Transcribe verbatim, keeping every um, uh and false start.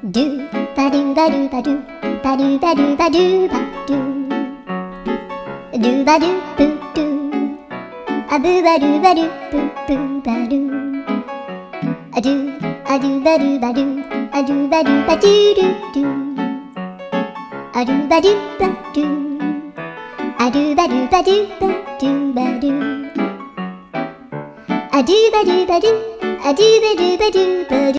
ドゥバドゥバドゥバドゥバドゥバドゥバドゥバドゥドゥバドゥブドゥアブバドゥバドゥブブバドゥアドゥアドゥバドゥバドゥアドゥバドゥバドゥドゥドゥアドゥバドゥバドゥアドゥバドゥバドゥバドゥバドゥアドゥバドゥバドゥアドゥバドゥバドゥバドゥ